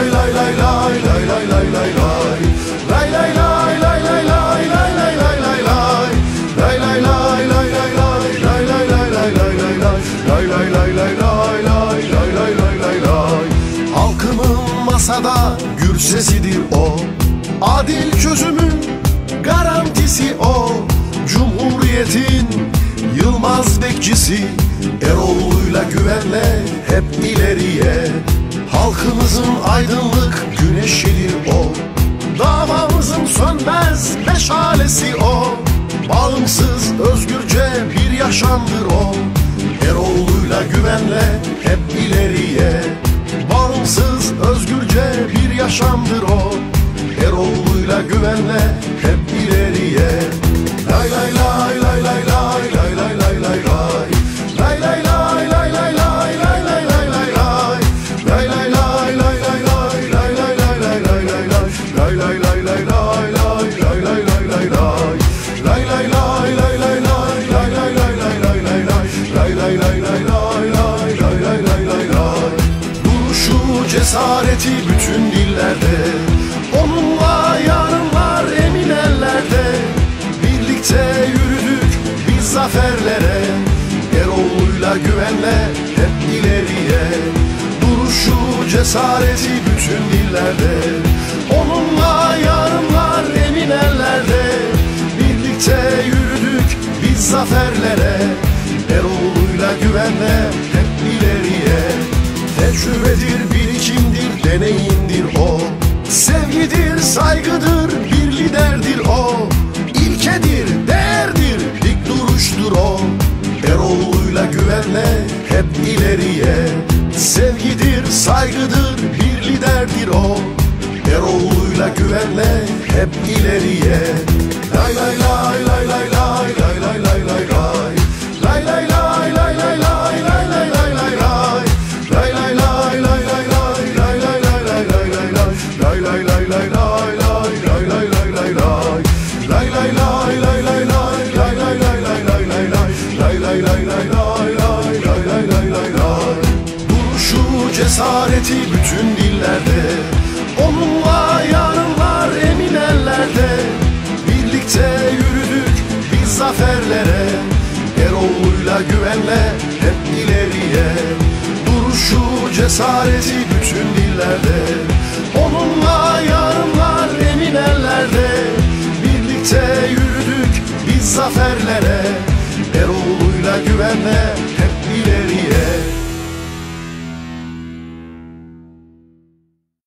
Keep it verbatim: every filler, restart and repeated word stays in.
lay lay lay lay lay lay lay lay lay. Lay lay lay lay lay lay lay lay lay lay lay. Lay lay lay lay lay lay lay lay lay lay lay lay lay. Lay lay lay lay lay lay lay lay lay lay lay. Halkımın masada gür sesidir o. Adil çözümün garantisi o. Cumhuriyetin Yılmaz bekçisi, Eroğlu'yla güvenle hep ileriye. Halkımızın aydınlık güneşidir o. Davamızın sönmez meşalesi o. Bağımsız özgürce bir yaşamdır o. Eroğlu'yla güvenle hep ileriye. Bağımsız özgürce bir yaşamdır o. Eroğlu'yla güvenle hep ileriye. Lay lay lay lay lay lay lay lay lay lay lay. Lay lay lay lay lay lay lay lay lay lay lay. Lay lay lay lay lay lay lay lay lay lay lay lay lay. Lay lay lay lay lay lay lay lay lay lay lay. Lay lay lay lay lay lay lay lay lay lay lay lay lay. Lay lay lay lay lay lay lay lay lay lay lay. Duruşu cesareti bütün dillerde. Onunla yarınlar emin ellerde. Birlikte yürüdük biz zaferlere. Eroğlu'yla güvenle hep ileriye. Duruşu cesareti bütün dillerde. Onunla yarınlar emin ellerde. Birlikte yürüdük biz zaferlere. Eroğlu'yla güvenle hep ileriye. Tecrübedir, birikimdir, deneyimdir o. Sevgidir, saygıdır, bir liderdir o. İlkedir, değerdir, dik duruştur o. Eroğlu'yla güvenle hep ileriye. Sevgidir, saygıdır, bir liderdir o. Eroğlu'yla güvenle hep ileriye. Lay lay lay lay lay lay lay lay lay lay lay. Lay lay lay lay lay lay lay lay lay lay lay. Lay lay lay lay lay lay lay lay lay lay lay lay lay. Lay lay lay lay lay lay lay lay lay lay lay. Lay lay lay lay lay lay lay lay lay lay lay lay lay. Lay lay lay lay lay lay lay lay lay lay lay. Duruşu cesareti bütün dillerde. Onunla yarınlar emin ellerde. Birlikte yürüdük biz zaferlere. Eroğlu'yla güvenle hep ileriye. Duruşu cesareti bütün dillerde. Onunla yarınlar emin ellerde. Birlikte yürüdük biz zaferlere. Eroğlu'yla güvenle